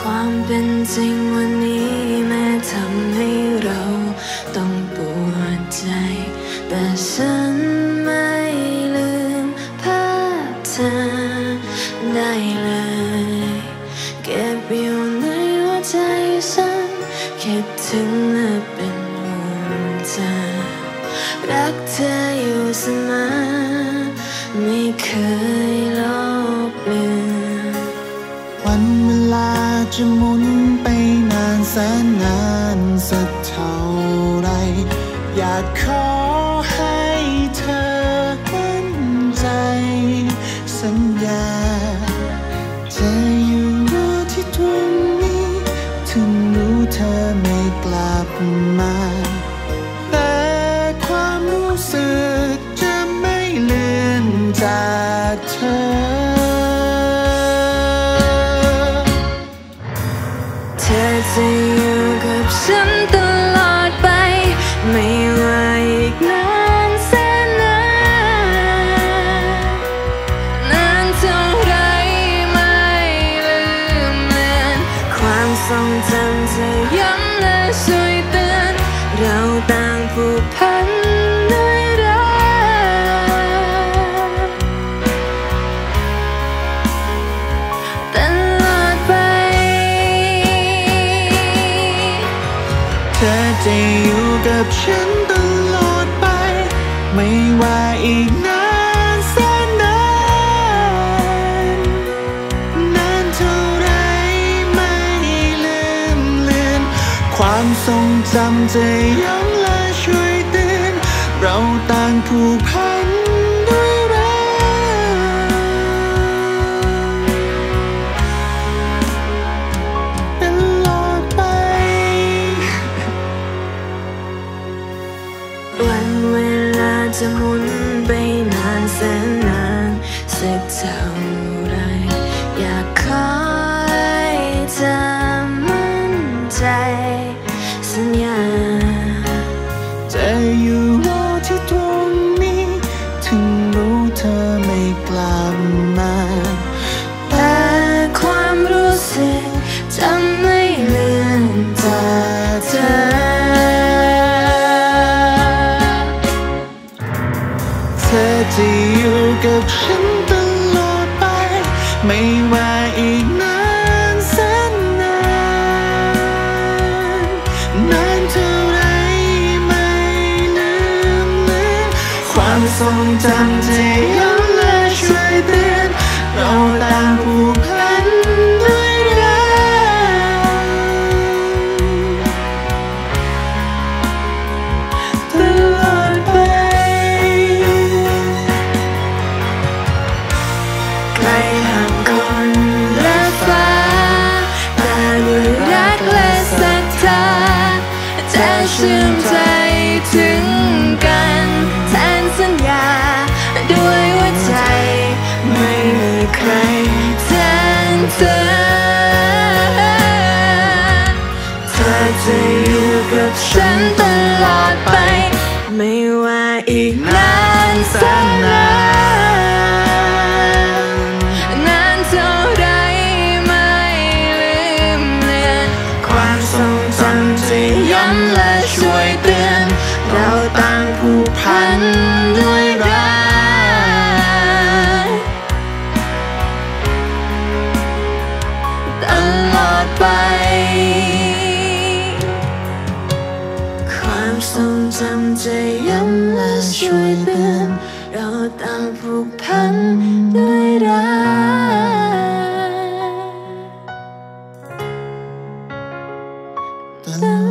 ความเป็นจริงวันนี้แม้ทำให้เราต้องปวดใจแต่ฉันไม่ลืมภาพเธอได้เลยเก็บอยู่ในหัวใจฉันคิดถึงและเป็นห่วงเธอรักเธออยู่เสมอไม่เคยลบเลือนวันเวลาจะหมุนไปนานแสนนานสักเท่าไรอยากขอให้เธอมั่นใจสัญญาจะอยู่รอที่ตรงนี้ถึงรู้เธอไม่กลับมาแต่ความรู้สึกจะไม่เลือนจากเธอเธอจะอยู่กับฉันตลอดไปไม่ว่าอีกนานแสนนานเท่าไรไม่ลืมเลือนความทรงจำจะย้ำและช่วยเตือนเราต่างผูกพันด้วยรักตลอดไปเธอจะอยู่กับฉันตลอดไปไม่ว่าอีกนานแสนนานนานเท่าไรไม่ลืมเลือนความทรงจำจะย้ำและช่วยเตือนเราต่างผูกพันด้วยรักตลอดไปวันเวลาจะหมุนไปนานแสนนานสักเท่าไรอยากขอให้เธอมั่นใจสัญญาจะอยู่รอที่ตรงนี้ถึงรู้เธอไม่กลับมาแต่ความรู้สึกจะไม่เลือนจากเธอเธอจะอยู่กับฉันตลอดไปไม่ว่าอีกนานแสนนานนานเท่าไรไม่ลืมเลือนความทรงจำจะย้ำและช่วยเตือนเราต่างผูกพันด้วยรักตลอดไปไกลห่างคนและฟ้าแต่ด้วยรักและศรัทธาจะเชื่อมใจถึงกันแทนสัญญาด้วยหัวใจไม่มีใครแทนเธอเธอจะอยู่กับฉันตลอดไปไม่ว่าอีกนานแสนนานนานเท่าไรไม่ลืมเลือนความทรงจำจะย้ำและช่วยเตือนเราต่างผูกพันด้วยรักตลอดไปความทรงจำจะย้ำและช่วยเตือนเราต่างผูกพันด้วยรักตล